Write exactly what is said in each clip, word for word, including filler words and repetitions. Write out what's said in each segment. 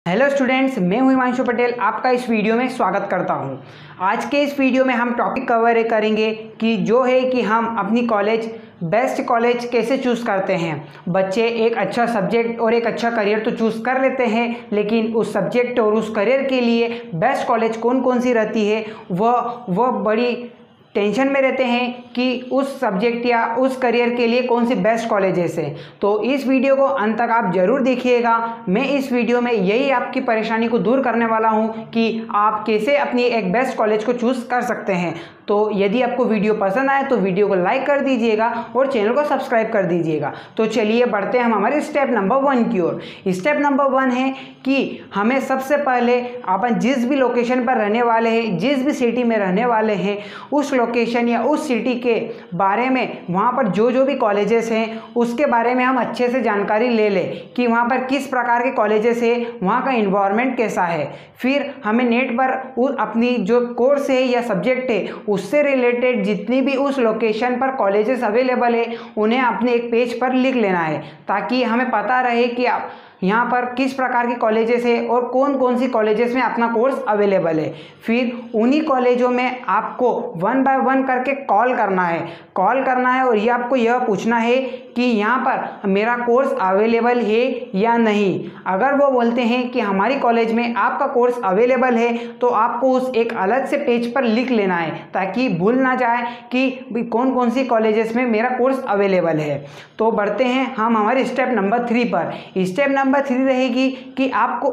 Hello students, मैं हूं हिमांशु पटेल। आपका इस वीडियो में स्वागत करता हूं। आज के इस वीडियो में हम टॉपिक कवर करेंगे कि जो है कि हम अपनी कॉलेज बेस्ट कॉलेज कैसे चूज़ करते हैं। बच्चे एक अच्छा सब्जेक्ट और एक अच्छा करियर तो चूज़ कर लेते हैं, लेकिन उस सब्जेक्ट और उस करियर के लिए बेस्ट कॉलेज कौन कौन सी रहती है वह वह बड़ी टेंशन में रहते हैं कि उस सब्जेक्ट या उस करियर के लिए कौन सी बेस्ट कॉलेजेस है। तो इस वीडियो को अंत तक आप ज़रूर देखिएगा। मैं इस वीडियो में यही आपकी परेशानी को दूर करने वाला हूं कि आप कैसे अपनी एक बेस्ट कॉलेज को चूज़ कर सकते हैं। तो यदि आपको वीडियो पसंद आए तो वीडियो को लाइक कर दीजिएगा और चैनल को सब्सक्राइब कर दीजिएगा। तो चलिए बढ़ते हैं हम हमारे स्टेप नंबर वन की ओर। स्टेप नंबर वन है कि हमें सबसे पहले अपन जिस भी लोकेशन पर रहने वाले हैं, जिस भी सिटी में रहने वाले हैं, उस लोकेशन या उस सिटी के बारे में, वहाँ पर जो जो भी कॉलेजेस हैं उसके बारे में हम अच्छे से जानकारी ले लें कि वहाँ पर किस प्रकार के कॉलेजेस है, वहाँ का इन्वायरमेंट कैसा है। फिर हमें नेट पर अपनी जो कोर्स है या सब्जेक्ट है उससे रिलेटेड जितनी भी उस लोकेशन पर कॉलेजेस अवेलेबल है उन्हें अपने एक पेज पर लिख लेना है, ताकि हमें पता रहे कि आप यहाँ पर किस प्रकार के कॉलेजेस है और कौन कौन सी कॉलेजेस में अपना कोर्स अवेलेबल है। फिर उन्हीं कॉलेजों में आपको वन बाय वन करके कॉल करना है कॉल करना है और ये आपको यह पूछना है कि यहाँ पर मेरा कोर्स अवेलेबल है या नहीं। अगर वो बोलते हैं कि हमारी कॉलेज में आपका कोर्स अवेलेबल है तो आपको उस एक अलग से पेज पर लिख लेना है, ताकि भूल ना जाए कि कौन कौन सी कॉलेजेस में मेरा कोर्स अवेलेबल है। तो बढ़ते हैं हम हमारे स्टेप नंबर थ्री पर। स्टेप नंबर थ्री रहेगी कि आपको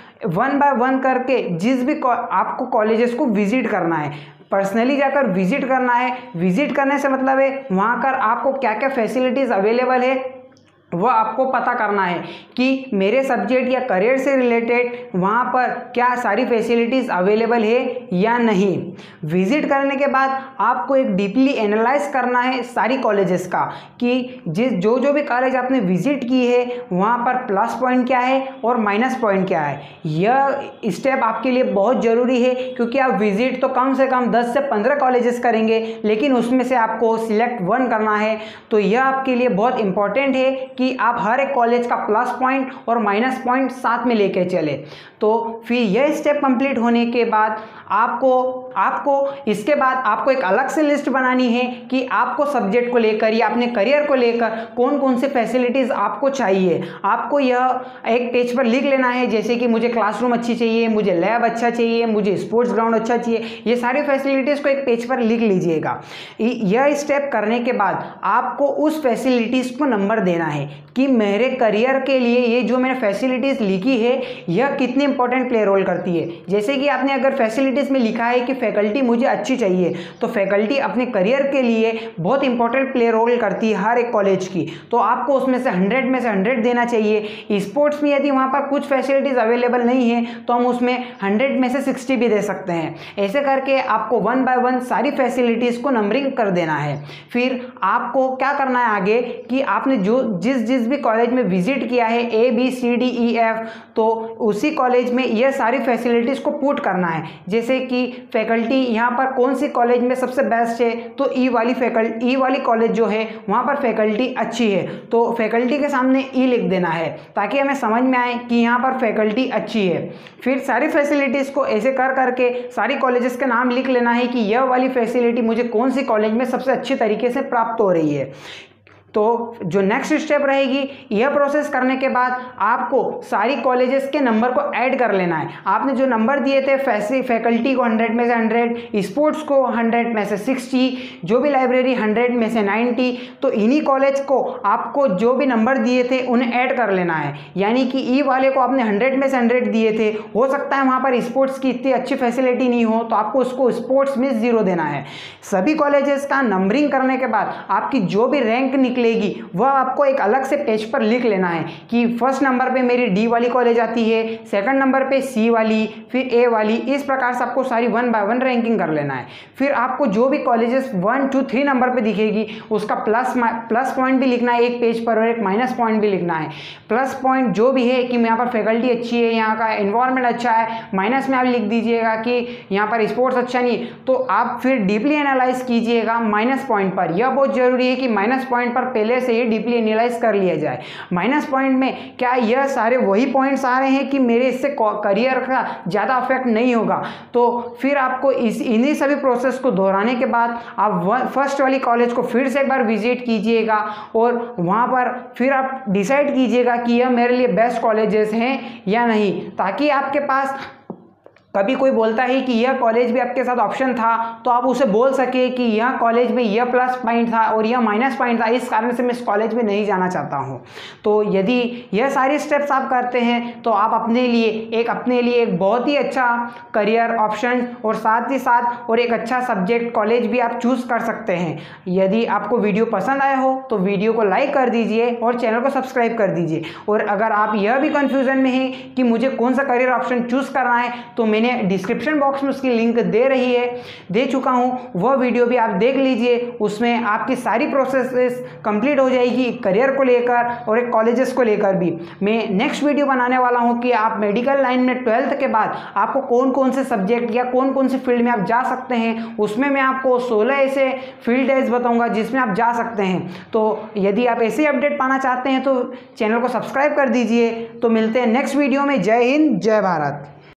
वन बाय वन करके जिस भी आपको कॉलेजेस को विजिट करना है, पर्सनली जाकर विजिट करना है। विजिट करने से मतलब है वहाँ पर आपको क्या क्या फैसिलिटीज़ अवेलेबल है वह आपको पता करना है कि मेरे सब्जेक्ट या करियर से रिलेटेड वहाँ पर क्या सारी फैसिलिटीज़ अवेलेबल है या नहीं। विज़िट करने के बाद आपको एक डीपली एनालाइज करना है सारी कॉलेजेस का कि जिस जो जो भी कॉलेज आपने विज़िट की है वहाँ पर प्लस पॉइंट क्या है और माइनस पॉइंट क्या है। यह स्टेप आपके लिए बहुत ज़रूरी है, क्योंकि आप विज़िट तो कम से कम दस से पंद्रह कॉलेजेस करेंगे, लेकिन उसमें से आपको सिलेक्ट वन करना है। तो यह आपके लिए बहुत इंपॉर्टेंट है कि आप हर एक कॉलेज का प्लस पॉइंट और माइनस पॉइंट साथ में लेके चले। तो फिर यह स्टेप कंप्लीट होने के बाद आपको आपको इसके बाद आपको एक अलग से लिस्ट बनानी है कि आपको सब्जेक्ट को लेकर या अपने करियर को लेकर कौन कौन से फैसिलिटीज़ आपको चाहिए। आपको यह एक पेज पर लिख लेना है, जैसे कि मुझे क्लासरूम अच्छी चाहिए, मुझे लैब अच्छा चाहिए, मुझे स्पोर्ट्स ग्राउंड अच्छा चाहिए। ये सारी फैसिलिटीज़ को एक पेज पर लिख लीजिएगा। यह स्टेप करने के बाद आपको उस फैसिलिटीज़ को नंबर देना है कि मेरे करियर के लिए ये जो मैंने फैसिलिटीज़ लिखी है यह कितनी इंपॉर्टेंट प्ले रोल करती है। जैसे कि आपने अगर फैसिलिटीज़ में लिखा है कि फैकल्टी मुझे अच्छी चाहिए, तो फैकल्टी अपने करियर के लिए बहुत इंपॉर्टेंट प्ले रोल करती है हर एक कॉलेज की, तो आपको उसमें से हंड्रेड में से हंड्रेड देना चाहिए। स्पोर्ट्स में यदि वहाँ पर कुछ फैसिलिटीज़ अवेलेबल नहीं है तो हम उसमें हंड्रेड में से सिक्सटी भी दे सकते हैं। ऐसे करके आपको वन बाय वन सारी फैसिलिटीज़ को नंबरिंग कर देना है। फिर आपको क्या करना है आगे कि आपने जो जिस जिस भी कॉलेज में विजिट किया है A B C D E F, तो उसी कॉलेज में यह सारी फैसिलिटीज़ को पुट करना है। जैसे कि फैकल्टी यहाँ पर कौन सी कॉलेज में सबसे बेस्ट है, तो ई वाली फैकल्टी ई वाली कॉलेज जो है वहाँ पर फैकल्टी अच्छी है, तो फैकल्टी के सामने ई लिख देना है, ताकि हमें समझ में आए कि यहाँ पर फैकल्टी अच्छी है। फिर सारी फैसिलिटीज़ को ऐसे कर करके सारी कॉलेजेस के नाम लिख लेना है कि यह वाली फैसिलिटी मुझे कौन सी कॉलेज में सबसे अच्छे तरीके से प्राप्त हो रही है। तो जो नेक्स्ट स्टेप रहेगी, यह प्रोसेस करने के बाद आपको सारी कॉलेजेस के नंबर को ऐड कर लेना है। आपने जो नंबर दिए थे फैसी फैकल्टी को हंड्रेड में से हंड्रेड, स्पोर्ट्स को हंड्रेड में से सिक्सटी, जो भी लाइब्रेरी हंड्रेड में से नाइन्टी, तो इन्हीं कॉलेज को आपको जो भी नंबर दिए थे उन्हें ऐड कर लेना है। यानी कि ई वाले को आपने हंड्रेड में से हंड्रेड दिए थे, हो सकता है वहाँ पर स्पोर्ट्स की इतनी अच्छी फैसिलिटी नहीं हो, तो आपको उसको स्पोर्ट्स में ज़ीरो देना है। सभी कॉलेजेस का नंबरिंग करने के बाद आपकी जो भी रैंक निकलेगी वह आपको एक अलग से पेज पर लिख लेना है कि फर्स्ट नंबर पे मेरी डी वाली कॉलेज आती है, सेकंड नंबर पे सी वाली, फिर ए वाली। इस प्रकार से आपको सारी वन बाय वन रैंकिंग कर लेना है। फिर आपको जो भी colleges one two three number पे दिखेगी उसका प्लस प्लस पॉइंट भी लिखना है एक पेज पर और एक माइनस पॉइंट भी लिखना है। प्लस पॉइंट जो भी है कि यहाँ पर फैकल्टी अच्छी है, यहाँ का एनवायरनमेंट अच्छा है। माइनस में आप लिख दीजिएगा कि यहाँ पर स्पोर्ट्स अच्छा नहीं है। तो आप फिर डीपली एनालाइज कीजिएगा माइनस पॉइंट पर। यह बहुत जरूरी है कि माइनस पॉइंट पर पहले से ही डीपली एनालाइज कर लिया जाए। माइनस पॉइंट में क्या यह सारे वही पॉइंट्स आ रहे हैं कि मेरे इससे करियर का ज़्यादा अफेक्ट नहीं होगा, तो फिर आपको इस इन्हीं सभी प्रोसेस को दोहराने के बाद आप फर्स्ट वाली कॉलेज को फिर से एक बार विजिट कीजिएगा और वहाँ पर फिर आप डिसाइड कीजिएगा कि यह मेरे लिए बेस्ट कॉलेजेस हैं या नहीं, ताकि आपके पास कभी कोई बोलता है कि यह कॉलेज भी आपके साथ ऑप्शन था तो आप उसे बोल सके कि यह कॉलेज में यह प्लस पॉइंट था और यह माइनस पॉइंट था, इस कारण से मैं इस कॉलेज में नहीं जाना चाहता हूं। तो यदि यह सारी स्टेप्स आप करते हैं तो आप अपने लिए एक अपने लिए एक बहुत ही अच्छा करियर ऑप्शन और साथ ही साथ और एक अच्छा सब्जेक्ट कॉलेज भी आप चूज़ कर सकते हैं। यदि आपको वीडियो पसंद आया हो तो वीडियो को लाइक कर दीजिए और चैनल को सब्सक्राइब कर दीजिए। और अगर आप यह भी कन्फ्यूज़न में हैं कि मुझे कौन सा करियर ऑप्शन चूज़ करना है तो मैंने डिस्क्रिप्शन बॉक्स में उसकी लिंक दे रही है दे चुका हूं, वह वीडियो भी आप देख लीजिए। उसमें आपकी सारी प्रोसेसेस कंप्लीट हो जाएगी करियर को लेकर और एक कॉलेजेस को लेकर भी। मैं नेक्स्ट वीडियो बनाने वाला हूं कि आप मेडिकल लाइन में ट्वेल्थ के बाद आपको कौन कौन से सब्जेक्ट या कौन कौन से फील्ड में आप जा सकते हैं, उसमें मैं आपको सोलह ऐसे फील्ड एज बताऊंगा जिसमें आप जा सकते हैं। तो यदि आप ऐसे अपडेट पाना चाहते हैं तो चैनल को सब्सक्राइब कर दीजिए। तो मिलते हैं नेक्स्ट वीडियो में। जय हिंद, जय भारत।